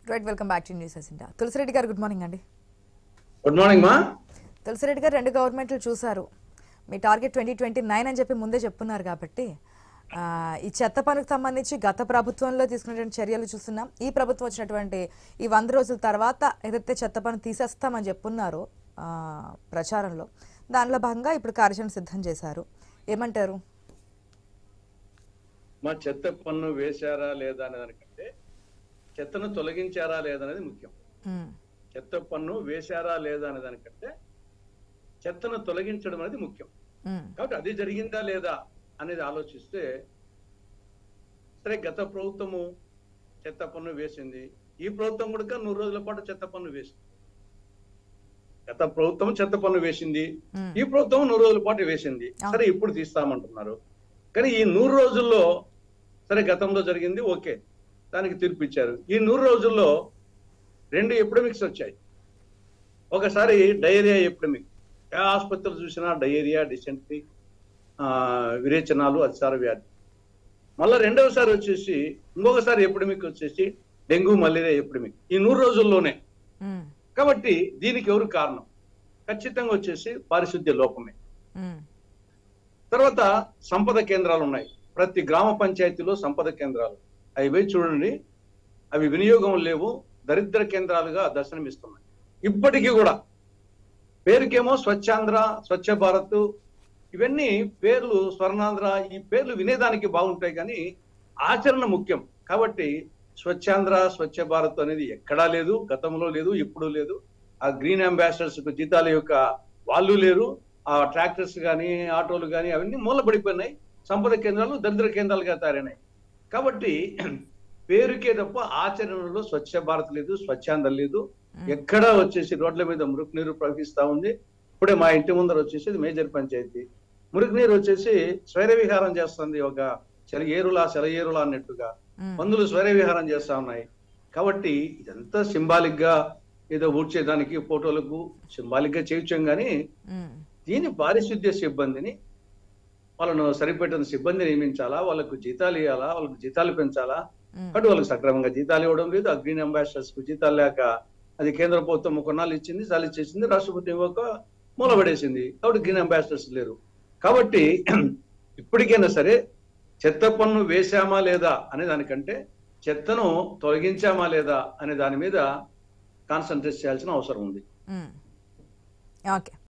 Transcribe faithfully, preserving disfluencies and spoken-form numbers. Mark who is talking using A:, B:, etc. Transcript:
A: Right, welcome back to news అసింటా. తులసిరెడ్డి గారు good morning అండి.
B: గుడ్ మార్నింగ్ మా.
A: తులసిరెడ్డి గారు రెండు గవర్నమెంట్లు చూసారు, మీ టార్గెట్ ట్వంటీ ట్వంటీ నైన్ అని చెప్పి ముందే చెప్తున్నారు కాబట్టి ఈ చెత్త పనుకు సంబంధించి గత ప్రభుత్వంలో తీసుకున్నటువంటి చర్యలు చూస్తున్నాం. ఈ ప్రభుత్వం వచ్చినటువంటి ఈ వంద రోజుల తర్వాత ఏదైతే చెత్త పన్ను తీసేస్తామని చెప్పున్నారో ప్రచారంలో, దానిలో భాగంగా ఇప్పుడు కార్యాచరణ సిద్ధం చేశారు. ఏమంటారు?
B: మా చెత్త పన్ను వేశారా లేదా అనే దానికంటే చెత్తను తొలగించారా లేదా అనేది ముఖ్యం. చెత్త పన్ను వేశారా లేదా అనే దానికంటే చెత్తను తొలగించడం అనేది ముఖ్యం. కాబట్టి అది జరిగిందా లేదా అనేది ఆలోచిస్తే, సరే గత ప్రభుత్వము చెత్త పన్ను వేసింది, ఈ ప్రభుత్వం కూడా నూరు రోజుల పాటు చెత్త పన్ను వేసింది. గత ప్రభుత్వం చెత్త పన్ను వేసింది, ఈ ప్రభుత్వం నూరు రోజుల పాటు వేసింది. సరే ఇప్పుడు తీస్తామంటున్నారు, కానీ ఈ నూరు రోజుల్లో సరే గతంలో జరిగింది ఓకే, దానికి తీర్పు ఇచ్చారు. ఈ నూరు రోజుల్లో రెండు ఎపిడమిక్స్ వచ్చాయి. ఒకసారి డయేరియా ఎపిడమిక్, ఏ ఆసుపత్రులు చూసినా డయేరియా, డిసెంట్రీ, విరేచనాలు, అతిసార వ్యాధి. మళ్ళీ రెండవసారి వచ్చేసి ఇంకొకసారి ఎపిడమిక్ వచ్చేసి డెంగ్యూ, మలేరియా ఎపిడమిక్ ఈ నూరు రోజుల్లోనే. కాబట్టి దీనికి ఎవరు కారణం? ఖచ్చితంగా వచ్చేసి పారిశుద్ధ్య లోపమే. తర్వాత సంపద కేంద్రాలు ఉన్నాయి, ప్రతి గ్రామ పంచాయతీలో సంపద కేంద్రాలు. అవి పోయి చూడండి, అవి వినియోగం లేవు, దరిద్ర కేంద్రాలుగా దర్శనమిస్తున్నాయి. ఇప్పటికీ కూడా పేరుకేమో స్వచ్ఛాంధ్ర, స్వచ్ఛ భారత్, ఇవన్నీ పేర్లు, స్వర్ణాంధ్ర, ఈ పేర్లు వినేదానికి బాగుంటాయి, కానీ ఆచరణ ముఖ్యం. కాబట్టి స్వచ్ఛాంధ్ర, స్వచ్ఛ భారత్ అనేది ఎక్కడా లేదు, గతంలో లేదు, ఇప్పుడు లేదు. ఆ గ్రీన్ అంబాసిడర్స్ జీతాల యొక్క వాళ్ళు లేరు, ఆ ట్రాక్టర్స్ కానీ ఆటోలు కానీ అవన్నీ మూలపడిపోయినాయి. సంపద కేంద్రాలు దరిద్ర కేంద్రాలుగా తయారైనాయి. కాబట్టి పేరుకే తప్ప ఆచరణలో స్వచ్ఛ భారత్ లేదు, స్వచ్ఛాంధ్ర లేదు. ఎక్కడా వచ్చేసి రోడ్ల మీద మురికి నీరు ప్రవహిస్తా ఉంది. ఇప్పుడే మా ఇంటి ముందర వచ్చేసి మేజర్ పంచాయతీ మురికి నీరు వచ్చేసి స్వైర విహారం చేస్తుంది, ఒక సెల ఏరులా సెల ఏరులా అన్నట్టుగా పందులు స్వైర విహారం చేస్తా ఉన్నాయి. కాబట్టి ఇదంతా సింబాలిక్ గా ఏదో ఊడ్చేదానికి ఫోటోలకు సింబాలిక్ గా చేయొచ్చాం, కానీ దీని పారిశుద్ధ్య సిబ్బందిని, వాళ్ళను సరిపెట్టిన సిబ్బంది నియమించాలా, వాళ్ళకు జీతాలు ఇవ్వాలా, వాళ్ళకు జీతాలు పెంచాలా. అటు వాళ్ళకి సక్రమంగా జీతాలు ఇవ్వడం లేదు. ఆ గ్రీన్ అంబాసిడర్స్ కు జీతాలు లేక అది కేంద్ర ప్రభుత్వం కొన్నాళ్ళు ఇచ్చింది, చాలు ఇచ్చేసింది, రాష్ట్రపతి ఇవ్వక మూలపడేసింది. కాబట్టి గ్రీన్ అంబాసిడర్స్ లేరు. కాబట్టి ఇప్పటికైనా సరే చెత్త పన్ను వేశామా లేదా అనే దానికంటే చెత్తను తొలగించామా లేదా అనే దాని మీద కాన్సన్ట్రేట్ చేయాల్సిన అవసరం ఉంది.
A: ఓకే.